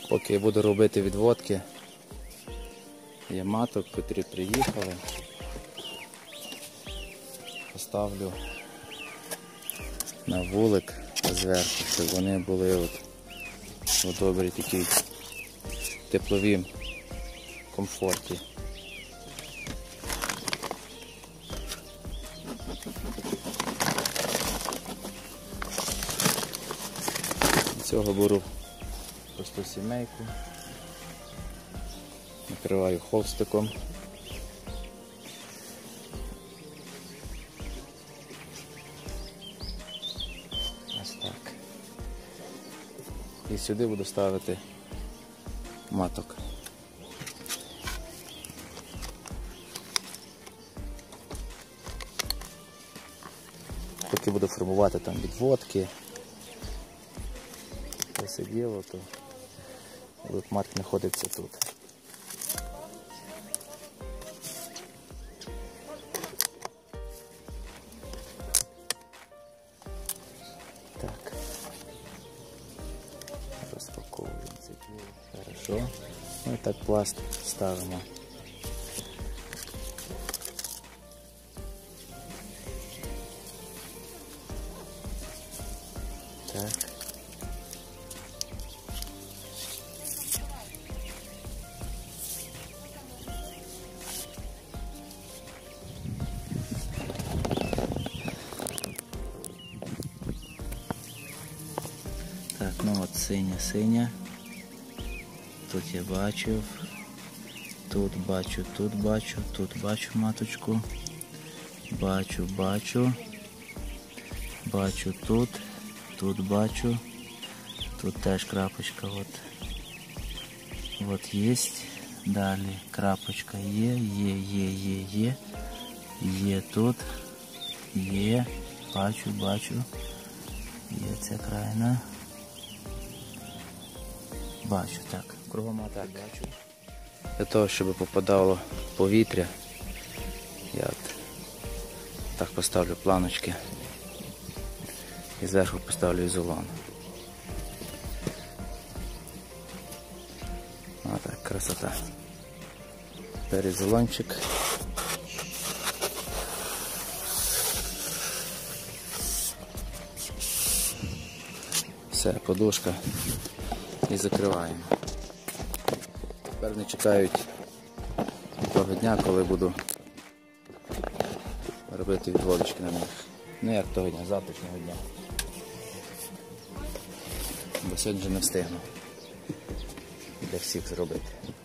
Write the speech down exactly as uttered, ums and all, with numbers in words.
Поки я буду робити відводки, є маток, котрі приїхали. Поставлю на вулик зверху, щоб вони були от у добрій такій тепловій комфорті. З цього беру просту сімейку, накриваю холстиком. Ось так. І сюди буду ставити маток. Поки буду формувати там відводки, це все діло, то матка знаходиться тут. Так. Розпаковуємо це діло. Хорошо. Ну і так пласт ставимо. Так. Так, ну от синя-синя. Тут я бачив. Тут бачу, тут бачу, тут бачу маточку. Бачу, бачу. Бачу тут. Тут бачу. Тут теж крапочка. От. От є. Далі крапочка є, є, є, є, є. Є тут. Є. Бачу, бачу. Є ця крайна. Бачу, так. Кругом так бачу. Для того, щоб попадало повітря, я от так поставлю планочки і зверху поставлю ізолон. А так, красота. Тепер ізолончик. Все, подушка. І закриваємо. Тепер вони чекають того дня, коли буду робити відводочки на них. Ну як того дня, завтрашнього дня. Бо сьогодні вже не встигну для всіх зробити.